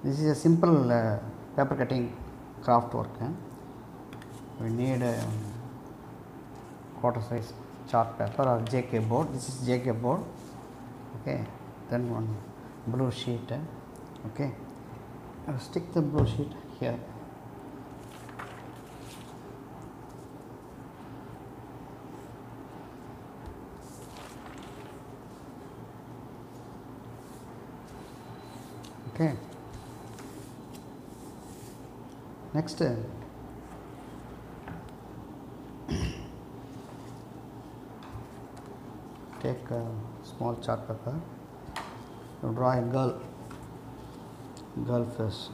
This is a simple paper cutting craft work. We need a quarter size chart paper or JK board. This is JK board. Okay, then one blue sheet. Okay, I'll stick the blue sheet here. Okay, next take a small chart paper, draw a girl face.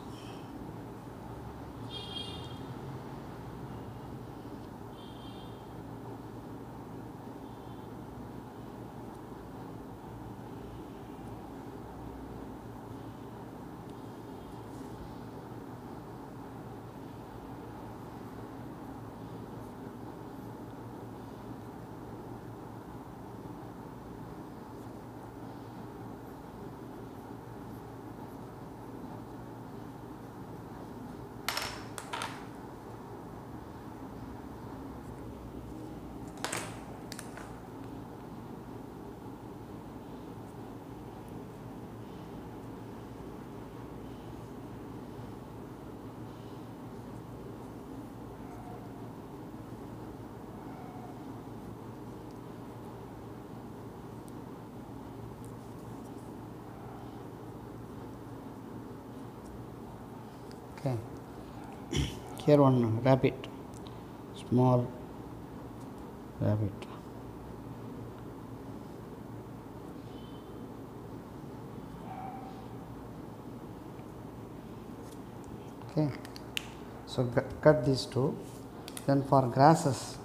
Okay, here one rabbit, small rabbit. Okay, so cut these two. Then for grasses,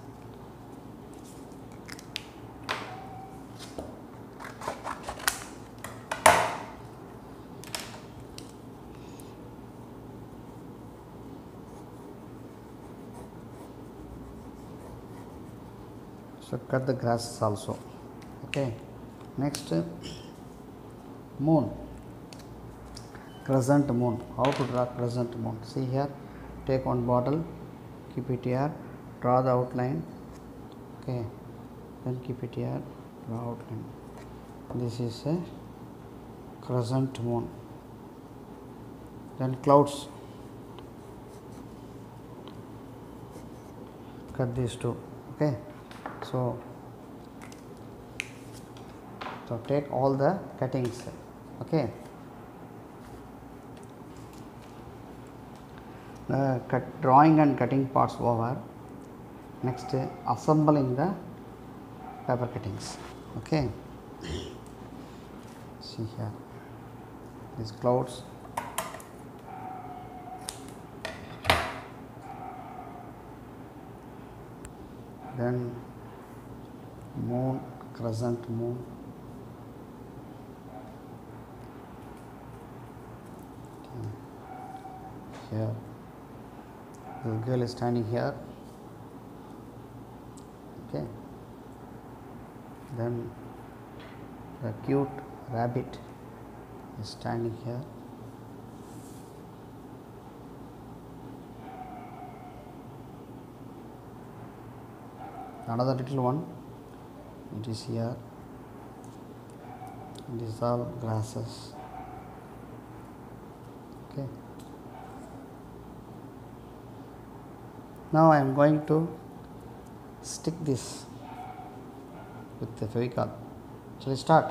so cut the grasses also. Okay, next moon, crescent moon. How to draw crescent moon? See here, take one bottle, keep it here, draw the outline. Okay, then keep it here, draw outline. This is a crescent moon. Then clouds, cut these two. Okay, so take all the cuttings. Okay, drawing and cutting parts over. Next, assembling the paper cuttings. Okay, see here, these clouds, then moon, crescent moon. Here, the girl is standing here. Okay, then the cute rabbit is standing here. Another little one, it is here. These are grasses. Okay, now I am going to stick this with the Fevicol. Shall we start?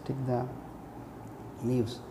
stick the leaves